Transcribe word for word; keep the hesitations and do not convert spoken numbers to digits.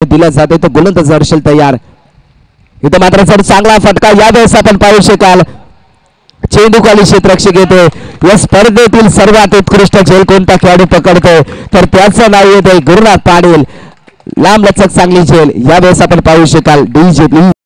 दिला जातो तो गोलंदाज हर्षल तयार. इथं मात्र जर चांगला फटका यावेळेस आपण पाहू शकाल. चेंडू खाली क्षेत्ररक्षक येते. या स्पर्धेतील सर्वात उत्कृष्ट झेल कोणता खेळाडू पकडतो तर त्याचं नाव येते गुरुनाथ पाटील. लांब लचक चांगली झेल यावेळेस आपण पाहू शकाल. D J